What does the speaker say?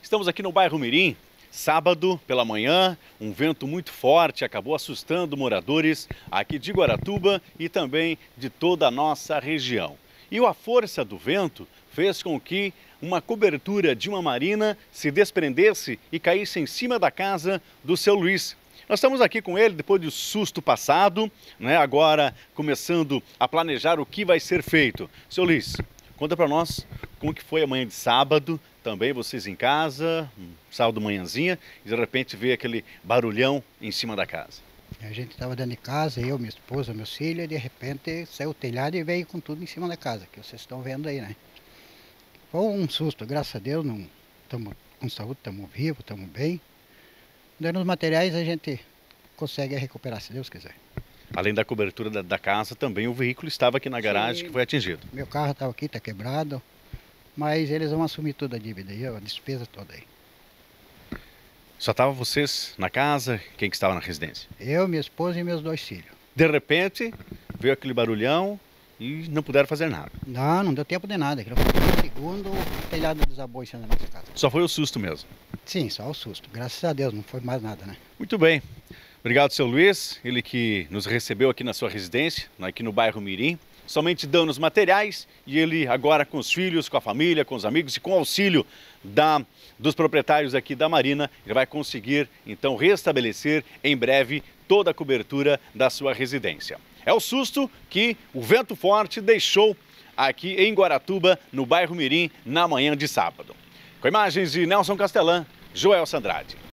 Estamos aqui no bairro Mirim, sábado pela manhã, um vento muito forte acabou assustando moradores aqui de Guaratuba e também de toda a nossa região. E a força do vento fez com que uma cobertura de uma marina se desprendesse e caísse em cima da casa do seu Luiz. Nós estamos aqui com ele depois do susto passado, agora começando a planejar o que vai ser feito. Seu Luiz, conta para nós como que foi a manhã de sábado, também vocês em casa, sábado manhãzinha, e de repente veio aquele barulhão em cima da casa. A gente estava dentro de casa, eu, minha esposa, meus filhos, e de repente saiu o telhado e veio com tudo em cima da casa, que vocês estão vendo aí, né? Foi um susto, graças a Deus, não estamos com saúde, estamos vivos, estamos bem. Dando os materiais a gente consegue recuperar, se Deus quiser. Além da cobertura da casa, também o veículo estava aqui na garagem. Sim, que foi atingido. Meu carro estava aqui, está quebrado, mas eles vão assumir toda a dívida aí, a despesa toda aí. Só estavam vocês na casa? Quem que estava na residência? Eu, minha esposa e meus 2 filhos. De repente, veio aquele barulhão e não puderam fazer nada. Não deu tempo de nada. Aquilo foi um segundo, o telhado desabou em cima da nossa casa. Só foi o susto mesmo? Sim, só o susto. Graças a Deus, não foi mais nada, né? Muito bem. Obrigado, seu Luiz, ele que nos recebeu aqui na sua residência, aqui no bairro Mirim. Somente danos materiais e ele agora com os filhos, com a família, com os amigos e com o auxílio dos proprietários aqui da Marina, ele vai conseguir então restabelecer em breve toda a cobertura da sua residência. É o susto que o vento forte deixou aqui em Guaratuba, no bairro Mirim, na manhã de sábado. Com imagens de Nelson Castelã, Joel Sandrade.